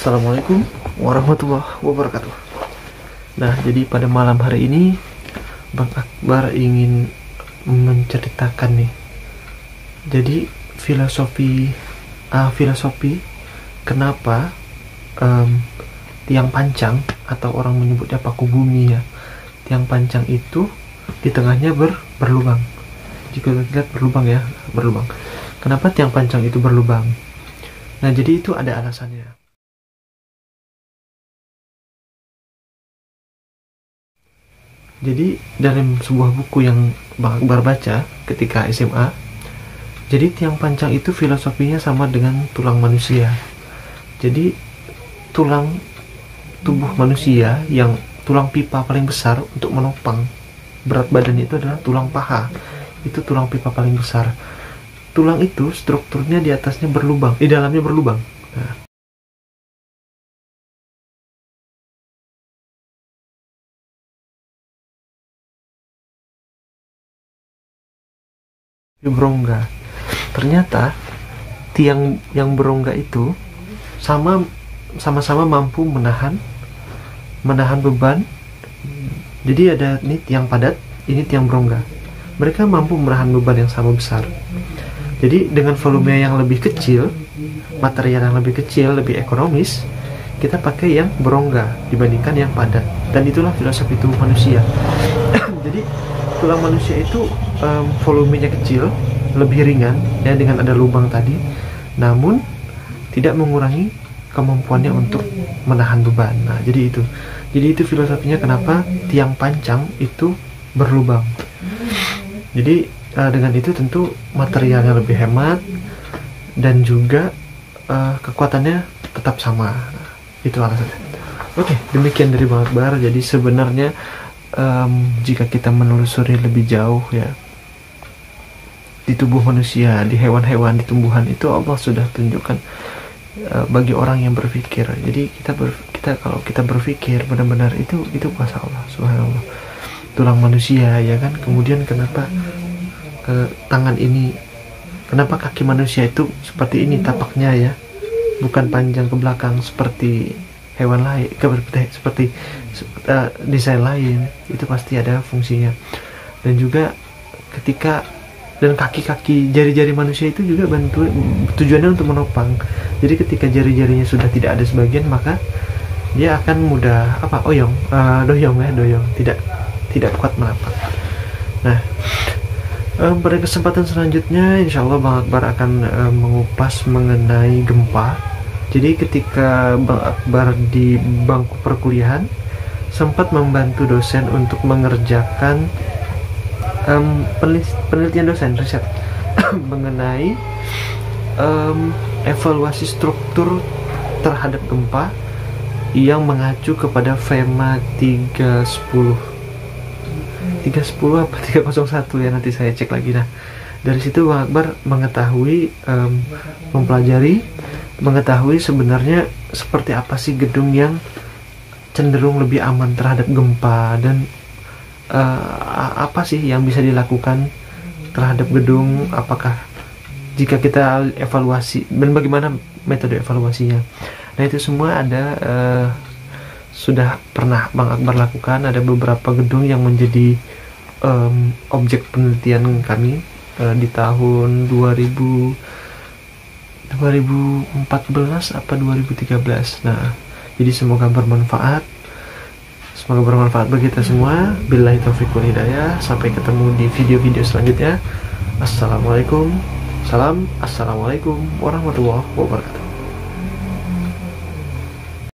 Assalamualaikum warahmatullahi wabarakatuh. Nah, jadi pada malam hari ini Bang Akbar ingin menceritakan nih. Jadi filosofi kenapa tiang pancang atau orang menyebutnya paku bumi ya. Tiang pancang itu di tengahnya berlubang. Jika kita lihat berlubang. Kenapa tiang pancang itu berlubang? Nah, jadi itu ada alasannya. Jadi dalam sebuah buku yang Bang Akbar baca ketika SMA, jadi tiang pancang itu filosofinya sama dengan tulang manusia. Jadi tulang tubuh manusia yang tulang pipa paling besar untuk menopang berat badan itu adalah tulang paha. Itu tulang pipa paling besar. Tulang itu strukturnya di atasnya berlubang, di dalamnya berlubang. Nah, berongga. Ternyata tiang yang berongga itu sama-sama mampu menahan beban. Jadi ada ini tiang padat, ini tiang berongga. Mereka mampu menahan beban yang sama besar. Jadi dengan volume yang lebih kecil, material yang lebih kecil, lebih ekonomis, kita pakai yang berongga dibandingkan yang padat. Dan itulah filosofi tubuh manusia. Jadi tulang manusia itu volumenya kecil, lebih ringan ya, dengan ada lubang tadi, namun tidak mengurangi kemampuannya untuk menahan beban. Nah, jadi itu filosofinya kenapa tiang pancang itu berlubang. Jadi dengan itu tentu materialnya lebih hemat dan juga kekuatannya tetap sama. Nah, itu alasannya. Oke, demikian dari Bang Akbar. Jadi sebenarnya jika kita menelusuri lebih jauh ya, di tubuh manusia, di hewan-hewan, di tumbuhan, itu Allah sudah tunjukkan bagi orang yang berpikir. Jadi kalau kita berpikir benar-benar itu kuasa Allah, subhanallah. Tulang manusia ya kan. Kemudian kenapa tangan ini, kenapa kaki manusia itu seperti ini tapaknya ya, bukan panjang ke belakang seperti hewan lain, seperti desain lain. Itu pasti ada fungsinya. Dan juga dan kaki-kaki, jari-jari manusia itu juga tujuannya untuk menopang. Jadi ketika jari-jarinya sudah tidak ada sebagian, maka dia akan mudah doyong, tidak kuat menapak. Nah, pada kesempatan selanjutnya insya Allah Bang Akbar akan mengupas mengenai gempa. Jadi ketika Bang Akbar di bangku perkuliahan sempat membantu dosen untuk mengerjakan penelitian dosen riset mengenai evaluasi struktur terhadap gempa yang mengacu kepada FEMA 310 apa 301 ya, nanti saya cek lagi. Nah, dari situ Bang Akbar mengetahui sebenarnya seperti apa sih gedung yang cenderung lebih aman terhadap gempa, dan apa sih yang bisa dilakukan terhadap gedung, apakah jika kita evaluasi, dan bagaimana metode evaluasinya. Nah, itu semua sudah pernah Bang Akbar lakukan. Ada beberapa gedung yang menjadi objek penelitian kami di tahun 2014 apa 2013. Nah, jadi semoga bermanfaat bagi kita semua. Billahi taufiq wal hidayah. Sampai ketemu di video-video selanjutnya. Assalamualaikum warahmatullahi wabarakatuh.